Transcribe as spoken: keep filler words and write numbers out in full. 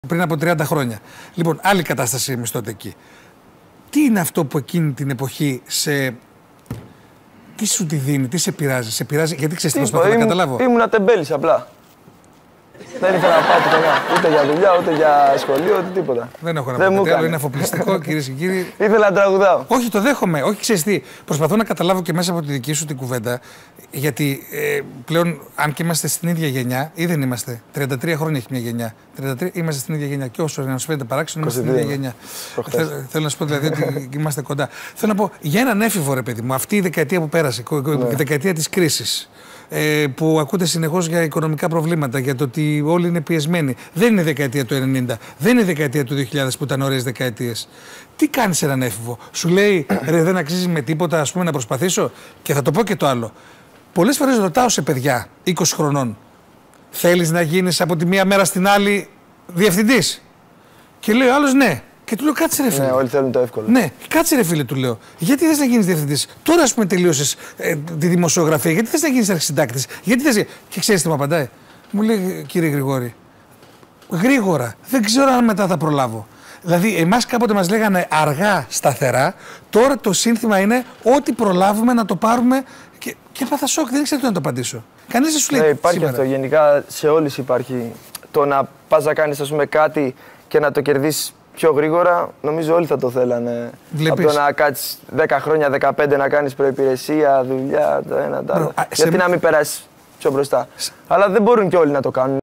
Πριν από τριάντα χρόνια. Λοιπόν, άλλη κατάσταση εμείς τότε εκεί. Τι είναι αυτό που εκείνη την εποχή σε. Τι σου τη δίνει, τι σε πειράζει, σε πειράζει, γιατί ξέρεις τι προσπαθώ να καταλάβω. Ήμουνα τεμπέλης απλά. Δεν ήθελα να πάω πουθενά. Ούτε για δουλειά, ούτε για σχολείο, ούτε τίποτα. Δεν έχω να πω κάτι άλλο, είναι αφοπλιστικό, κυρίες και κύριοι. Ήθελα να τραγουδάω. Όχι, το δέχομαι. Όχι, ξέρεις τι. Προσπαθώ να καταλάβω και μέσα από τη δική σου την κουβέντα. Γιατί ε, πλέον, αν και είμαστε στην ίδια γενιά, ή δεν είμαστε. τριάντα τρία χρόνια έχει μια γενιά. τριάντα τρία είμαστε στην ίδια γενιά. Και όσο να σου φαίνεται παράξενο, είμαστε στην ίδια γενιά. Θε, θέλω να σου πω δηλαδή ότι είμαστε κοντά. Θέλω να πω για έναν έφηβο, ρε παιδί μου, αυτή η δεκαετία που πέρασε, ναι. η δεκαετία της κρίσης. Που ακούτε συνεχώς για οικονομικά προβλήματα, για το ότι όλοι είναι πιεσμένοι. Δεν είναι η δεκαετία του ενενήντα, δεν είναι η δεκαετία του δύο χιλιάδες που ήταν ωραίες δεκαετίες. Τι κάνεις σε έναν έφηβο, σου λέει ρε, δεν αξίζει με τίποτα ας πούμε, να προσπαθήσω. Και θα το πω και το άλλο. Πολλές φορές ρωτάω σε παιδιά είκοσι χρονών, θέλεις να γίνεις από τη μία μέρα στην άλλη διευθυντής? Και λέει ο άλλος ναι. Και του λέω κάτσε ρε φίλε. Ναι, όλοι θέλουν το εύκολο. Ναι, κάτσε ρε φίλε, του λέω. Γιατί θες να γίνεις διευθυντής? Τώρα ας πούμε τελείωσες ε, τη δημοσιογραφία. Γιατί θες να γίνεις αρχισυντάκτης? Γιατί θες. Και ξέρεις τι μου απαντάει? Μου λέει κύριε Γρηγόρη, γρήγορα. Δεν ξέρω αν μετά θα προλάβω. Δηλαδή, εμάς κάποτε μας λέγανε αργά, σταθερά. Τώρα το σύνθημα είναι ό,τι προλάβουμε να το πάρουμε. Και, και έπαθα σοκ, δεν ξέρω τι να το απαντήσω. Κανείς δεν σου λέει. Ναι, υπάρχει σήμερα. αυτό. Γενικά σε όλες υπάρχει. Το να πας να κάνεις ας πούμε, κάτι και να το κερδίσεις πιο γρήγορα, νομίζω όλοι θα το θέλανε. Βλέπεις. Από το να κάτσεις δέκα χρόνια, δεκαπέντε να κάνεις προϋπηρεσία, δουλειά, το ένα, το άλλο. Γιατί σε... να μην περάσεις πιο μπροστά. Σε... Αλλά δεν μπορούν και όλοι να το κάνουν.